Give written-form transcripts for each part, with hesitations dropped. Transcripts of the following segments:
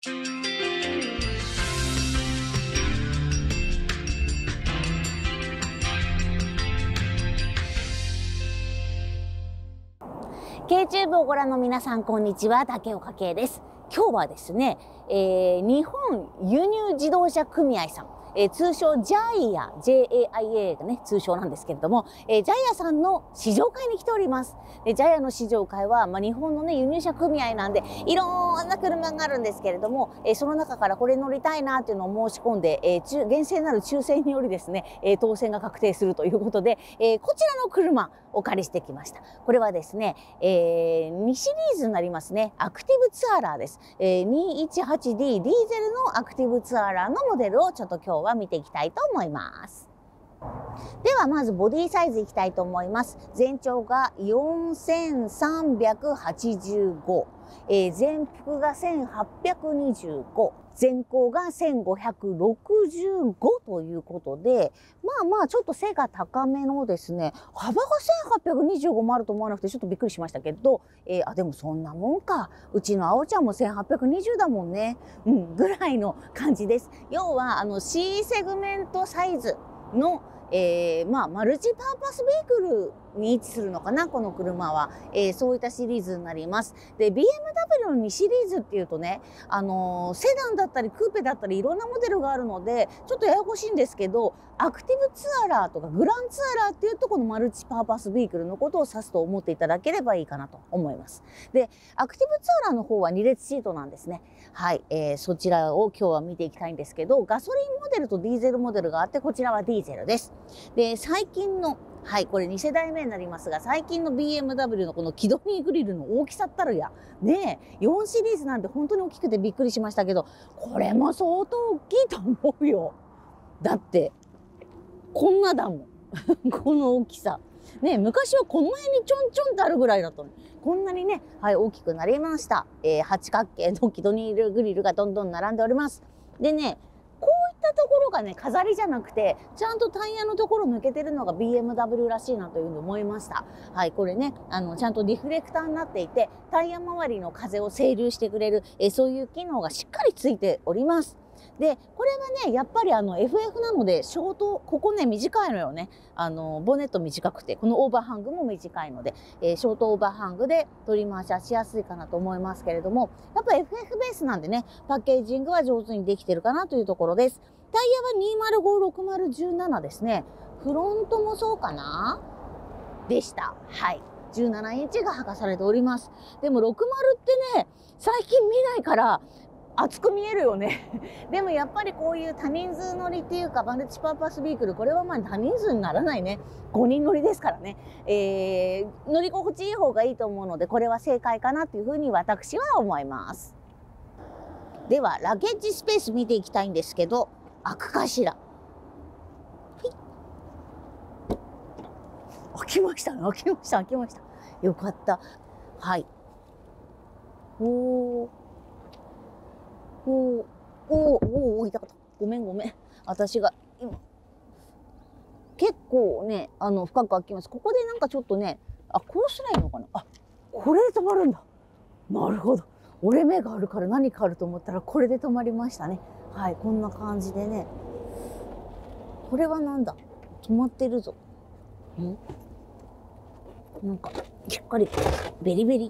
YouTube をご覧の皆さん、こんにちは。竹岡圭です。今日はですね、日本輸入自動車組合さん、通称JAIA がね、通称なんですけれども、JAIA さんの試乗会に来ております。JAIA の試乗会は、日本のね、輸入車組合なんで、いろんな車があるんですけれども、その中からこれ乗りたいなっていうのを申し込んで、厳正なる抽選によりですね、当選が確定するということで、こちらの車、お借りしてきました。これはですね、2シリーズになりますね。アクティブツアラーです。218D ディーゼルのアクティブツアラーのモデルをちょっと今日は見ていきたいと思います。ではまずボディサイズいきたいと思います。全長が4385、全幅が1825、全高が1565ということで、ちょっと背が高めのですね、幅が1825もあると思わなくてちょっとびっくりしましたけど、でもそんなもんか。うちのあおちゃんも1820だもんね。ぐらいの感じです。要はC セグメントサイズのマルチパーパスビークルに位置するのかな、この車は。そういったシリーズになります。で、BMW の2シリーズっていうとね、セダンだったりクーペだったりいろんなモデルがあるので、ちょっとややこしいんですけど、アクティブツアラーとかグランツアラーっていうと、このマルチパーパスビークルのことを指すと思っていただければいいかなと思います。で、アクティブツアラーの方は2列シートなんですね。はい、そちらを今日は見ていきたいんですけど、ガソリンモデルとディーゼルモデルがあって、こちらはディーゼルです。で、最近の、はい、これ2世代目になりますが、最近の BMW のこのキドニーグリルの大きさったるや、ねえ、4シリーズなんて本当に大きくてびっくりしましたけど、これも相当大きいと思うよ。だって、こんなだもん。この大きさ。ねえ、昔はこの辺にちょんちょんってあるぐらいだったのに、こんなにね、はい、大きくなりました。八角形のキドニーグリルがどんどん並んでおります。でね、こういったところがね、飾りじゃなくて、ちゃんとタイヤのところ抜けてるのが BMW らしいなというふうに思いました。はい、これね、ちゃんとリフレクターになっていて、タイヤ周りの風を整流してくれる、そういう機能がしっかりついております。で、これはね、やっぱりFF なので、ショート、ここね、短いのよね。ボンネット短くて、このオーバーハングも短いので、ショートオーバーハングで取り回しはしやすいかなと思いますけれども、やっぱ FF ベースなんでね、パッケージングは上手にできてるかなというところです。タイヤは2056017ですね。フロントもそうかなでした。はい。17インチが履かされております。でも60ってね、最近見ないから、厚く見えるよね。でもやっぱりこういう多人数乗りっていうか、マルチパーパスビークル、これは多人数にならないね。5人乗りですからね。乗り心地いい方がいいと思うので、これは正解かなというふうに私は思います。では、ラゲッジスペース見ていきたいんですけど、開くかしら。開きましたね。開きました。開きました。よかった。はい。痛かった。ごめん。私が、今、結構ね、深く開きます。ここでなんかちょっとね、こうすりゃいいのかな。これで止まるんだ。なるほど。折れ目があるから何かあると思ったら、これで止まりましたね。はい、こんな感じでね。これはなんだ？止まってるぞ。なんか、しっかり、ベリベリ。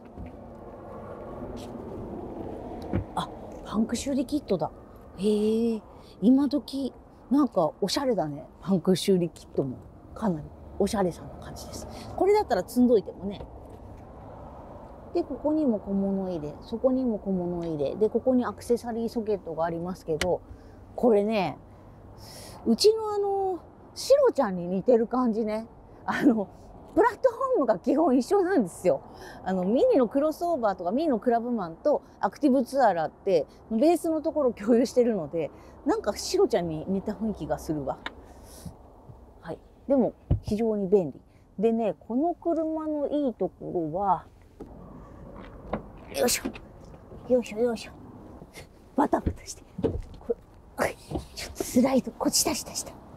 パンク修理キットだ。へえ、今時、なんかおしゃれだね。パンク修理キットも。かなりおしゃれさな感じです。これだったら積んどいてもね。で、ここにも小物入れ、そこにも小物入れ。で、ここにアクセサリーソケットがありますけど、これね、うちのシロちゃんに似てる感じね。プラットフォームが基本一緒なんですよ。ミニのクロスオーバーとかミニのクラブマンとアクティブツアラーってベースのところを共有してるので、なんかシロちゃんに似た雰囲気がするわ。はい。でも非常に便利。でね、この車のいいところは、よいしょ。バタバタして。ちょっとスライド、こっちした。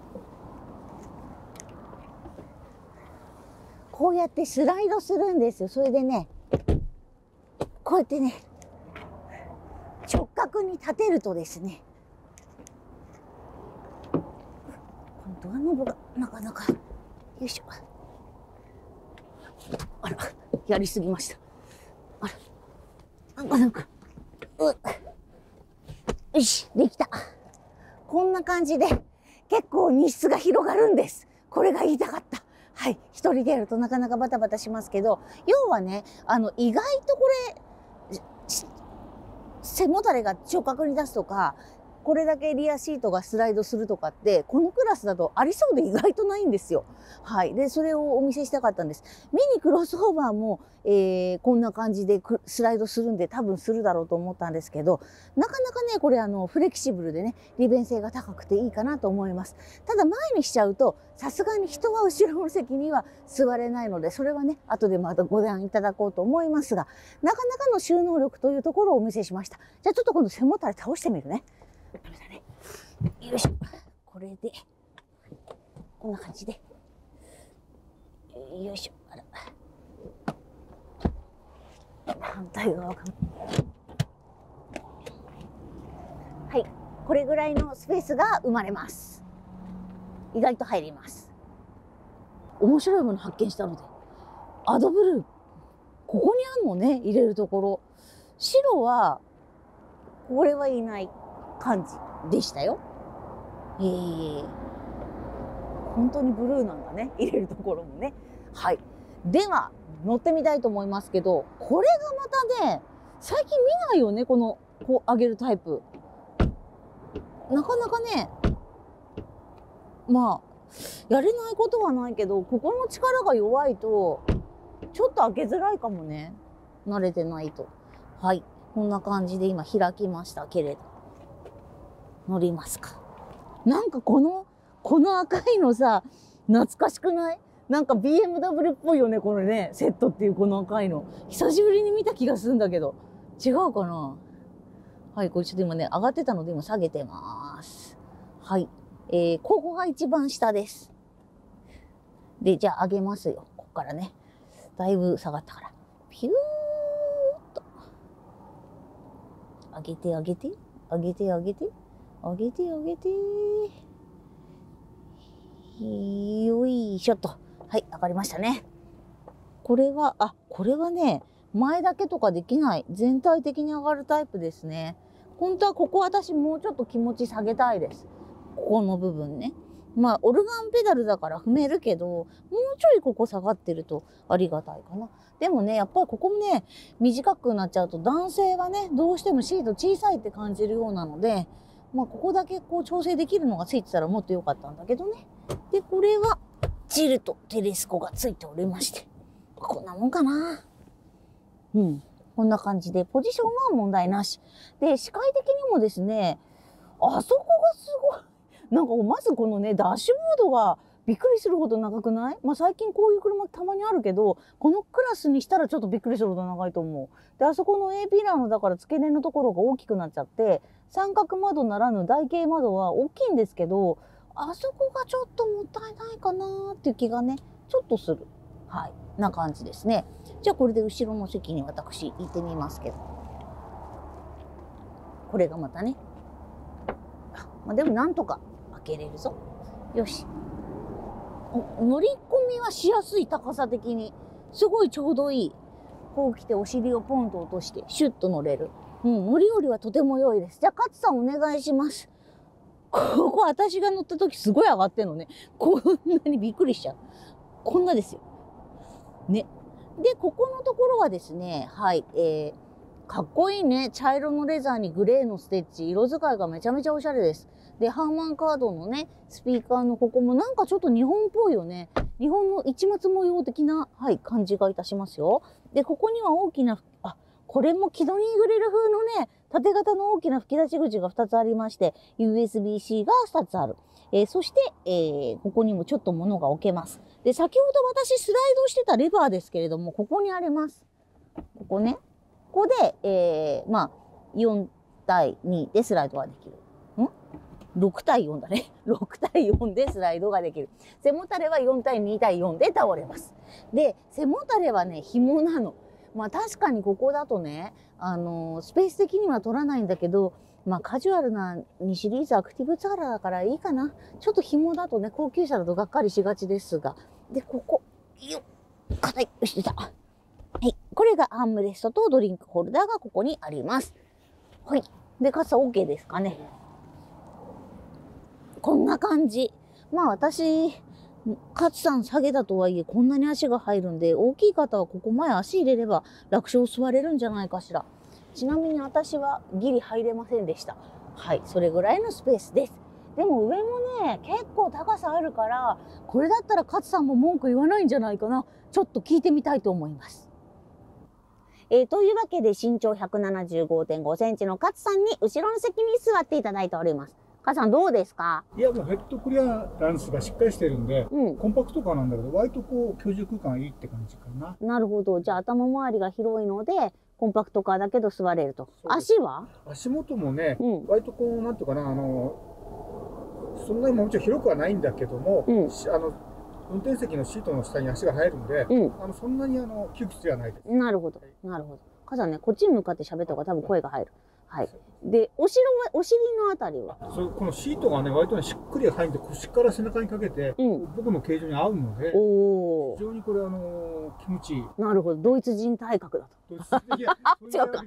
こうやってスライドするんですよ。それでね、こうやってね、直角に立てるとですね、このドアノブがなかなか、よいしょ。あら、やりすぎました。あら、なんか、よし、できた。こんな感じで結構日室が広がるんです。これが言いたかった。はい。一人でやるとなかなかバタバタしますけど、要はね、意外とこれ、背もたれが直角に出すとか、これだけリアシートがスライドするとかって、このクラスだとありそうで意外とないんですよ。はい。で、それをお見せしたかったんです。ミニクロスオーバーも、こんな感じでスライドするんで多分するだろうと思ったんですけど、なかなかね、これフレキシブルでね、利便性が高くていいかなと思います。ただ前にしちゃうと、さすがに人は後ろの席には座れないので、それはね、後でまたご覧いただこうと思いますが、なかなかの収納力というところをお見せしました。じゃあちょっと今度背もたれ倒してみるね。ダメだね。よいしょ。これで、こんな感じで。よいしょ。あら。反対側かな。はい。これぐらいのスペースが生まれます。意外と入ります。面白いもの発見したので。アドブルー。ここにあるのね、入れるところ。白は、これはいない感じでしたよ。本当にブルーなんだね。入れるところもね。はい。では、乗ってみたいと思いますけど、これがまたね、最近見ないよね、この、こう上げるタイプ。なかなかね、まあ、やれないことはないけど、ここの力が弱いと、ちょっと開けづらいかもね。慣れてないと。はい。こんな感じで今開きましたけれど。乗りますか。なんかこの赤いのさ、懐かしくない？なんか BMW っぽいよね、これね。セットっていうこの赤いの。久しぶりに見た気がするんだけど。違うかな？はい、これちょっと今ね、上がってたので今下げてます。はい。ここが一番下です。で、じゃあ上げますよ。ここからね。だいぶ下がったから。ピューっと。上げて上げて。上げて上げて。上げて上げて。よいしょっと。はい、上がりましたね。これはね、前だけとかできない。全体的に上がるタイプですね。本当はここ私もうちょっと気持ち下げたいです。ここの部分ね。まあ、オルガンペダルだから踏めるけど、もうちょいここ下がってるとありがたいかな。でもね、やっぱりここもね、短くなっちゃうと男性はね、どうしてもシート小さいって感じるようなので、まあ、ここだけこう調整できるのがついてたらもっと良かったんだけどね。で、これは、チルとテレスコがついておりまして。こんなもんかな。うん。こんな感じで、ポジションは問題なし。で、視界的にもですね、あそこがすごい。なんかまずこのね、ダッシュボードがびっくりするほど長くない？まあ最近こういう車たまにあるけど、このクラスにしたらちょっとびっくりするほど長いと思う。で、あそこの A ピラーのだから付け根のところが大きくなっちゃって、三角窓ならぬ台形窓は大きいんですけど、あそこがちょっともったいないかなーっていう気がね、ちょっとする。はい。な感じですね。じゃあこれで後ろの席に私行ってみますけど。これがまたね。まあ、でもなんとか開けれるぞ。よし。乗り込みはしやすい、高さ的に。すごいちょうどいい。こう来てお尻をポンと落として、シュッと乗れる。乗り降りはとても良いです。じゃあ、勝さんお願いします。ここ私が乗った時すごい上がってんのね。こんなにびっくりしちゃう。こんなですよ。ね。で、ここのところはですね、はい、かっこいいね。茶色のレザーにグレーのステッチ。色使いがめちゃめちゃおしゃれです。で、ハーマンカードのね、スピーカーのここもなんかちょっと日本っぽいよね。日本の市松模様的な、はい、感じがいたしますよ。で、ここには大きな、これもキドニーグリル風のね、縦型の大きな吹き出し口が2つありまして、USB-C が2つある。そして、ここにもちょっと物が置けます。で、先ほど私スライドしてたレバーですけれども、ここにあります。ここね。ここで、4対2でスライドができる。6対4だね。6対4でスライドができる。背もたれは4対2対4で倒れます。で、背もたれはね、紐なの。まあ確かにここだとね、スペース的には取らないんだけど、 まあカジュアルな2シリーズアクティブツアラだからいいかな。ちょっと紐だとね、高級車だとがっかりしがちですが。で、ここ、よっ、硬い、よし、出た。はい。これがアームレストとドリンクホルダーがここにあります。はい。で、傘 OK ですかね。こんな感じ。まあ私、勝さん下げたとはいえこんなに足が入るんで、大きい方はここ前足入れれば楽勝座れるんじゃないかしら。ちなみに私はギリ入れませんでした。はい、それぐらいのスペースです。でも上もね、結構高さあるから、これだったら勝さんも文句言わないんじゃないかな。ちょっと聞いてみたいと思います。というわけで身長 175.5 センチの勝さんに後ろの席に座っていただいております。勝さんどうですか？ いや、もうヘッドクリアランスがしっかりしてるんで、コンパクト感なんだけど、割とこう居住空間いいって感じかな。 なるほど。じゃあ頭周りが広いので、コンパクトカーだけど座れると。足は？ 足元もね、割とこう、なんていうかな、そんなにもちろん広くはないんだけども、運転席のシートの下に足が入るんで、そんなに窮屈ではないです。 なるほど。なるほど。母さんね、こっちに向かって喋った方が多分声が入る。はい。で、お尻のあたりはこのシートがね、割とね、しっくり入って、腰から背中にかけて、僕の形状に合うので、非常にこれ、気持ちいい。 なるほど。ドイツ人体格だと。 いや、 違うか。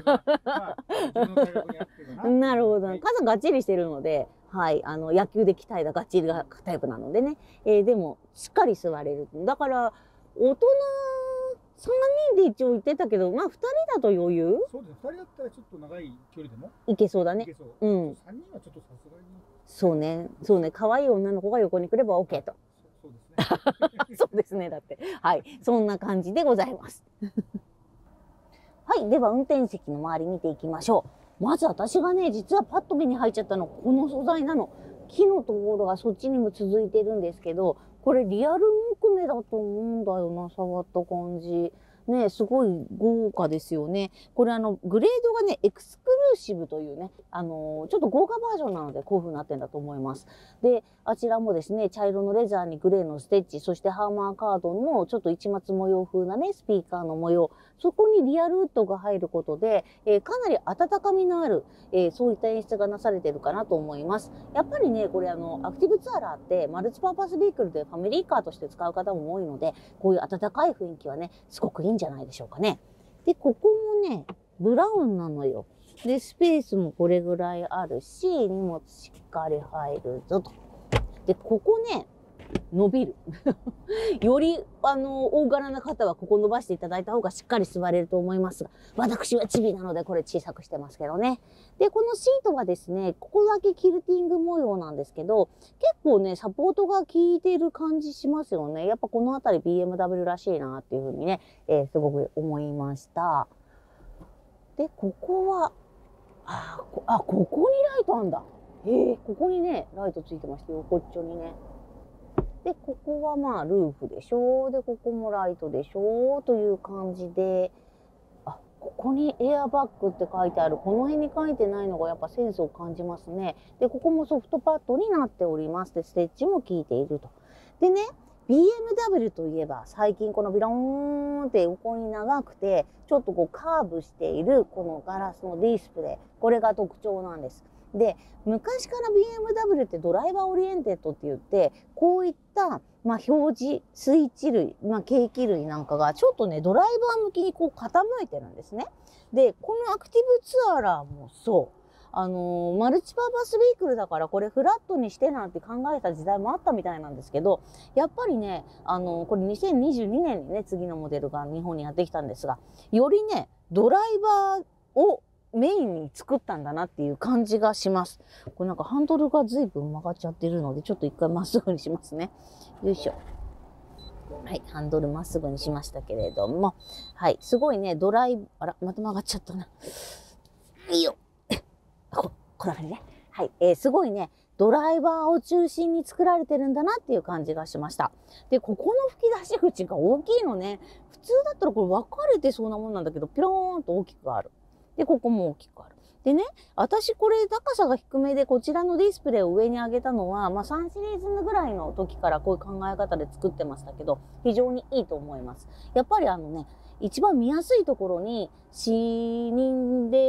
なるほど。母さんがっちりしてるので、はい。野球で鍛えたがっちりがタイプなのでね。でも、しっかり座れる。だから、大人、3人で一応言ってたけど、まあ2人だと余裕？ そうです。2人だったらちょっと長い距離でもいけそうだね。 いけそう。3人はちょっとさすがに。 そうね。そうね。可愛い女の子が横に来れば OK と。 そうですね。 そうですね。だって。はい。そんな感じでございます。はい。では運転席の周り見ていきましょう。まず私がね、実はパッと目に入っちゃったの、この素材なの。木のところがそっちにも続いてるんですけど、これリアル木目だと思うんだよな、触った感じ。ね、すごい豪華ですよね。これグレードがね、エクスクルーシブというね、ちょっと豪華バージョンなのでこういう風になってんだと思います。で、あちらもですね、茶色のレザーにグレーのステッチ、そしてハーマーカードンのちょっと市松模様風なね、スピーカーの模様、そこにリアルウッドが入ることで、かなり温かみのある、そういった演出がなされてるかなと思います。やっぱりね、これアクティブツアラーってマルチパーパスビークルでファミリーカーとして使う方も多いので、こういう温かい雰囲気はね、すごくいいんじゃないでしょうかね。で、ここもね、ブラウンなのよ。で、スペースもこれぐらいあるし、荷物しっかり入るぞと。で、ここね、伸びる。より、大柄な方はここ伸ばしていただいた方がしっかり座れると思いますが、私はチビなのでこれ小さくしてますけどね。で、このシートはですね、ここだけキルティング模様なんですけど、結構ね、サポートが効いてる感じしますよね。やっぱこのあたり BMW らしいなっていうふうにね、すごく思いました。で、ここは、ここにライトあんだ。ここにね、ライトついてましたよ、こっちにね。で、ここはまあルーフでしょ。で、ここもライトでしょ。という感じで、ここにエアバッグって書いてある。この辺に書いてないのがやっぱセンスを感じますね。で、ここもソフトパッドになっております。で、ステッチも効いていると。でね、BMW といえば最近このビローンって横に長くて、ちょっとこうカーブしているこのガラスのディスプレイ。これが特徴なんです。で、昔から BMW ってドライバーオリエンテッドって言って、こういった、表示、スイッチ類、計器類なんかがちょっとね、ドライバー向きにこう傾いてるんですね。で、このアクティブツアラーもそう。マルチパーパスビークルだからこれフラットにしてなんて考えた時代もあったみたいなんですけど、やっぱりね、これ2022年にね、次のモデルが日本にやってきたんですが、よりね、ドライバーをメインに作ったんだなっていう感じがします。これなんかハンドルが随分曲がっちゃってるので、ちょっと一回まっすぐにしますね。よいしょ。はい、ハンドルまっすぐにしましたけれども、はい、すごいね、あら、また曲がっちゃったな。いいよ。こんな感じね。はい、すごいね、ドライバーを中心に作られてるんだなっていう感じがしました。で、ここの吹き出し口が大きいのね。普通だったらこれ分かれてそうなもんなんだけど、ピローンと大きくある。で、ここも大きくある。でね、私これ高さが低めでこちらのディスプレイを上に上げたのは、3シリーズぐらいの時からこういう考え方で作ってましたけど、非常にいいと思います。やっぱり一番見やすいところに視認で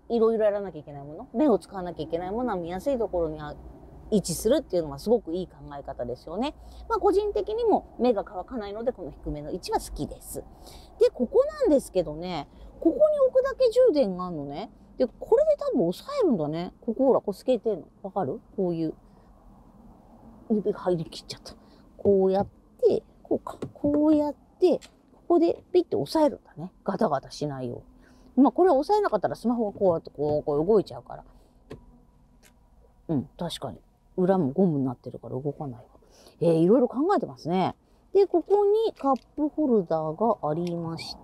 いろいろやらなきゃいけないもの、目を使わなきゃいけないものは見やすいところに位置するっていうのはすごくいい考え方ですよね。まあ個人的にも目が乾かないのでこの低めの位置は好きです。で、ここなんですけどね、ここに置くだけ充電があるのね。で、これで多分押さえるんだね。ここほら、こう透けてんの。わかる？こういう。指が入りきっちゃった。こうやって、こうか。こうやって、ここでピッて押さえるんだね。ガタガタしないように。まあこれ押さえなかったらスマホがこうやってこう動いちゃうから。うん、確かに。裏もゴムになってるから動かないわ。いろいろ考えてますね。で、ここにカップホルダーがありまして、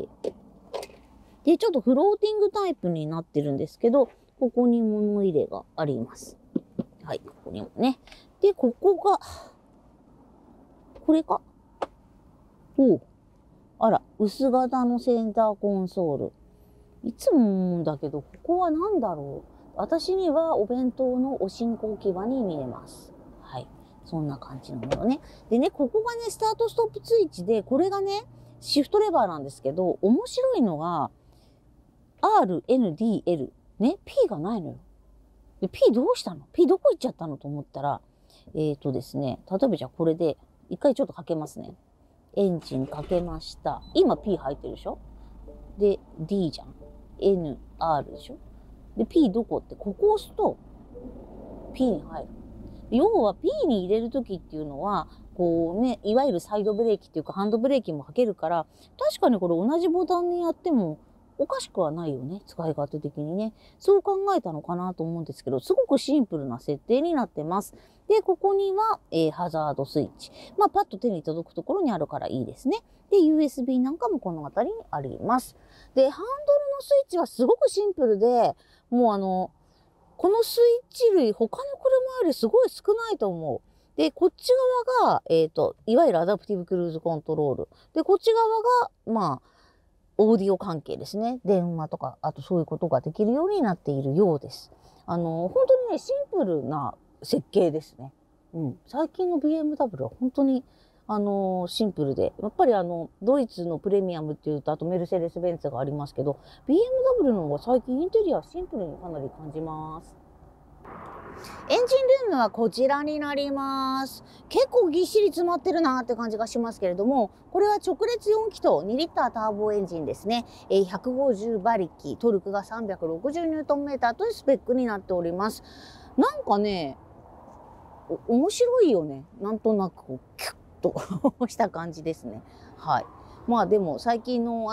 で、ちょっとフローティングタイプになってるんですけど、ここに物入れがあります。はい、ここにもね。で、ここが、これか。おう。あら、薄型のセンターコンソール。いつも思うんだけど、ここは何だろう。私にはお弁当のお進行置き場に見えます。はい。そんな感じのものね。でね、ここがね、スタートストップスイッチで、これがね、シフトレバーなんですけど、面白いのが、R、N、D、L。ね、P がないのよ。で、P どうしたの？ P どこ行っちゃったのと思ったら、ですね、例えばじゃあこれで、一回ちょっとかけますね。エンジンかけました。今 P 入ってるでしょ？で、D じゃん。N、R でしょ？で、P どこって、ここを押すと、P に入る。要は P に入れるときっていうのは、こうね、いわゆるサイドブレーキっていうかハンドブレーキもかけるから、確かにこれ同じボタンにやってもおかしくはないよね。使い勝手的にね。そう考えたのかなと思うんですけど、すごくシンプルな設定になってます。で、ここには、ハザードスイッチ。まあ、パッと手に届くところにあるからいいですね。で、USB なんかもこの辺りにあります。で、ハンドルのスイッチはすごくシンプルで、もうこのスイッチ類、他の車よりすごい少ないと思う。で、こっち側が、いわゆるアダプティブクルーズコントロール。で、こっち側が、まあ、オーディオ関係ですね。電話とか、あとそういうことができるようになっているようです。本当にね、シンプルな設計ですね。うん。最近の BMW は本当に、シンプルで。やっぱりドイツのプレミアムっていうと、あとメルセデス・ベンツがありますけど、BMW の方が最近インテリアシンプルにかなり感じます。エンジンルームはこちらになります。結構ぎっしり詰まってるなって感じがしますけれども、これは直列4気筒2リッターターボエンジンですね。150馬力、トルクが360ニュートンメーターというスペックになっております。なんかね、面白いよね。なんとなくこうキュッとした感じですね。はい。まあでも最近の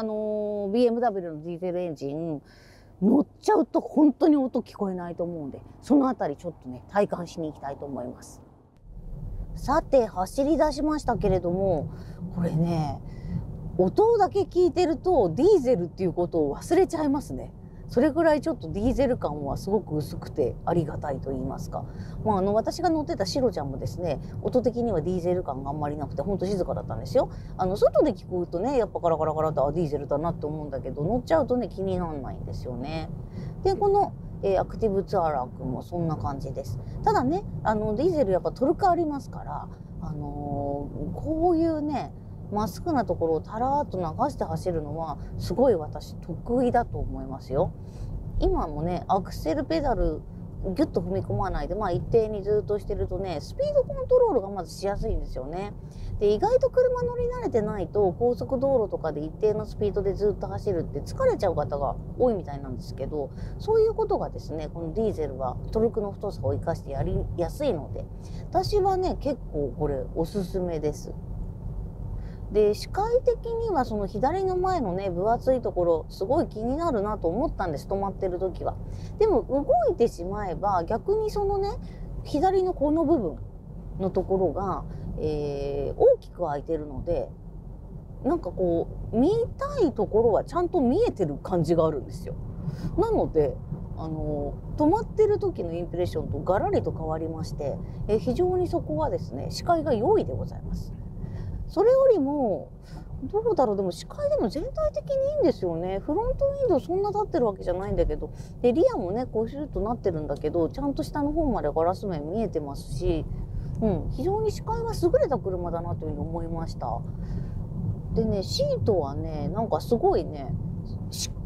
BMW のディーゼルエンジン、乗っちゃうと本当に音聞こえないと思うんで、そのあたりちょっとね、体感しに行きたいと思います。さて、走り出しましたけれども、これね、音だけ聞いてるとディーゼルっていうことを忘れちゃいますね。それぐらいちょっとディーゼル感はすごく薄くてありがたいと言いますか。まあ、私が乗ってたシロちゃんもですね、音的にはディーゼル感があんまりなくて、ほんと静かだったんですよ。外で聞くとね、やっぱカラカラカラとディーゼルだなって思うんだけど、乗っちゃうとね、気にならないんですよね。で、この、アクティブツアラー君もそんな感じです。ただね、ディーゼルやっぱトルクありますから、こういうね、まっすぐなところをたらーっと流して走るのはすごい私得意だと思いますよ。今もね、アクセルペダルギュッと踏み込まないで、まあ一定にずっとしてるとね、スピードコントロールがまずしやすいんですよね。で、意外と車乗り慣れてないと高速道路とかで一定のスピードでずっと走るって疲れちゃう方が多いみたいなんですけど、そういうことがですね、このディーゼルはトルクの太さを生かしてやりやすいので、私はね、結構これおすすめです。で、視界的にはその左の前のね、分厚いところ、すごい気になるなと思ったんです、止まってる時は。でも動いてしまえば、逆にそのね、左のこの部分のところが、大きく開いてるので、なんかこう、見たいところはちゃんと見えてる感じがあるんですよ。なので、止まってる時のインプレッションとガラリと変わりまして、非常にそこはですね、視界が良いでございます。それよりも、どうだろう、でも視界でも全体的にいいんですよね。フロントウィンドウそんな立ってるわけじゃないんだけど、で、リアもね、こうシュッとなってるんだけど、ちゃんと下の方までガラス面見えてますし、非常に視界が優れた車だなというふうに思いました。でね、シートはね、なんかすごいね、しっ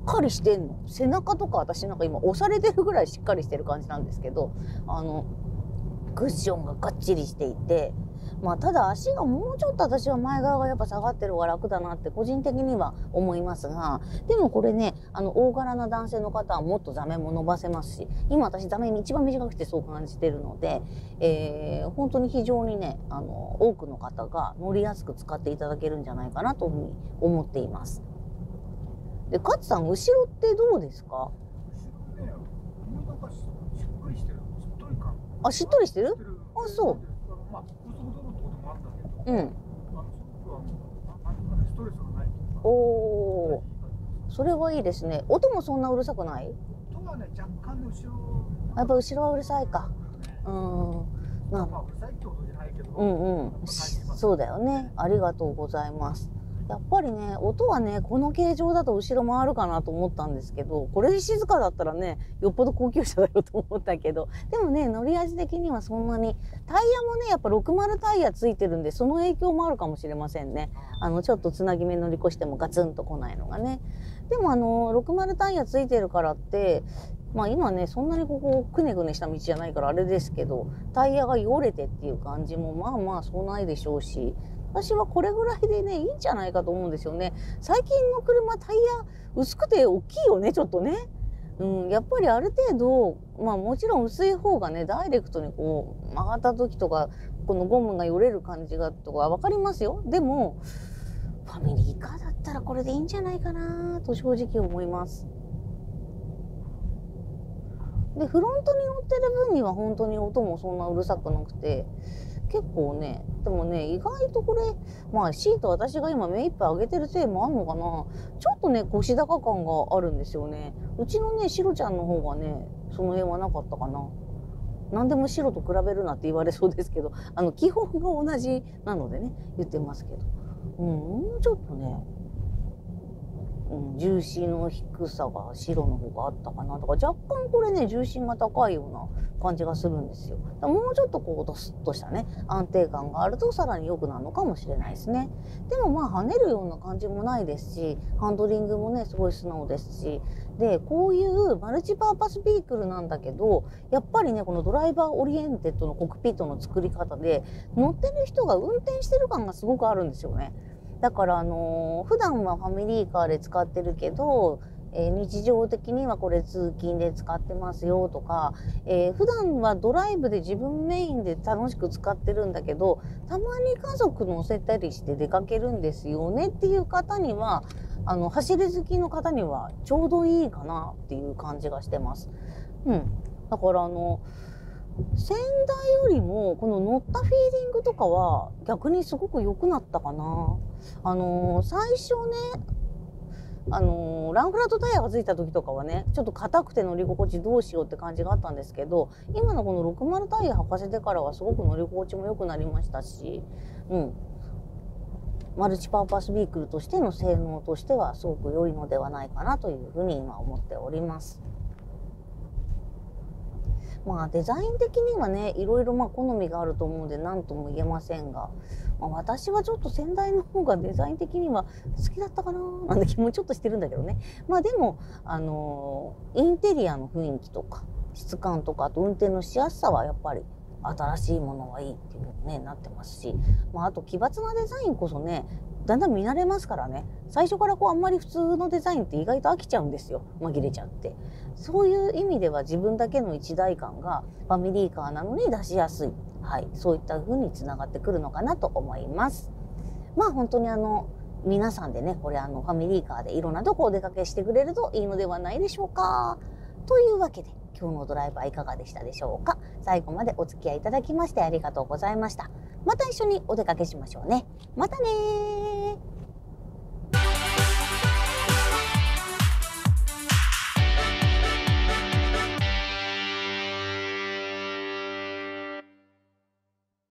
かりしてんの。背中とか私なんか今押されてるぐらいしっかりしてる感じなんですけど、クッションががっちりしていて、まあただ足がもうちょっと私は前側がやっぱ下がってる方が楽だなって個人的には思いますが、でもこれね、大柄な男性の方はもっと座面も伸ばせますし、今私座面一番短くてそう感じてるので、本当に非常にね、多くの方が乗りやすく使っていただけるんじゃないかなというふうに思っています。で、勝さん、後ろってどうですか？あ、しっとりしてる？あ、そう。うん。おお、それはいいですね。音もそんなうるさくない？ 音はね、若干の後ろ。 やっぱ後ろはうるさいか。 まあうるさいってことじゃないけど。 うんうん。そうだよね。ありがとうございます。やっぱりね、音はね、この形状だと後ろ回るかなと思ったんですけど、これで静かだったらね、よっぽど高級車だよと思ったけど、でもね、乗り味的にはそんなに、タイヤもね、やっぱ60タイヤついてるんで、その影響もあるかもしれませんね。ちょっとつなぎ目乗り越してもガツンと来ないのがね。でも60タイヤついてるからって、まあ今ね、そんなにここくねくねした道じゃないからあれですけど、タイヤがよれてっていう感じもまあまあそうないでしょうし、私はこれぐらいでね、いいんじゃないかと思うんですよね。最近の車、タイヤ薄くて大きいよね、ちょっとね。やっぱりある程度、まあもちろん薄い方がね、ダイレクトにこう曲がった時とか、このゴムがよれる感じがとかわかりますよ。でも、ファミリーカーだったらこれでいいんじゃないかなと正直思います。で、フロントに乗ってる分には本当に音もそんなうるさくなくて、結構ね、でもね、意外とこれ、まあシート私が今目いっぱい上げてるせいもあんのかな。ちょっとね、腰高感があるんですよね。うちのね、シロちゃんの方がね、その辺はなかったかな。何でも白と比べるなって言われそうですけど、基本が同じなのでね、言ってますけど。もうちょっとね、重心の低さが白の方があったかなとか、若干これね、重心が高いような感じがするんですよ。もうちょっとこうドスッとしたね、安定感があるとさらに良くなるのかもしれないですね。でもまあ跳ねるような感じもないですし、ハンドリングもね、すごい素直ですし、で、こういうマルチパーパスビークルなんだけど、やっぱりね、このドライバーオリエンテッドのコックピットの作り方で、乗ってる人が運転してる感がすごくあるんですよね。だから普段はファミリーカーで使ってるけど、日常的にはこれ通勤で使ってますよとか、普段はドライブで自分メインで楽しく使ってるんだけど、たまに家族乗せたりして出かけるんですよねっていう方には、走り好きの方にはちょうどいいかなっていう感じがしてます。だから先代よりもこの乗ったフィーリングとかは逆にすごく良くなったかな。最初ね、ランフラットタイヤがついた時とかはね、ちょっと硬くて乗り心地どうしようって感じがあったんですけど、今のこの60タイヤ履かせてからはすごく乗り心地も良くなりましたし、マルチパーパスビークルとしての性能としてはすごく良いのではないかなというふうに今思っております。まあデザイン的にはね、いろいろ好みがあると思うので何とも言えませんが、私はちょっと先代の方がデザイン的には好きだったかななんて気もちょっとしてるんだけどね。でもインテリアの雰囲気とか質感とか、あと運転のしやすさはやっぱり新しいものはいいっていうのに、ね、なってますし、あと奇抜なデザインこそね、だんだん見慣れますからね。最初からあんまり普通のデザインって意外と飽きちゃうんですよ。紛れちゃって。そういう意味では自分だけの一体感がファミリーカーなのに出しやすい。そういった風につながってくるのかなと思います。本当に皆さんでね、これファミリーカーでいろんなとこお出かけしてくれるといいのではないでしょうか。というわけで、今日のドライバーいかがでしたでしょうか。最後までお付き合いいただきましてありがとうございました。また一緒にお出かけしましょうね。またねー。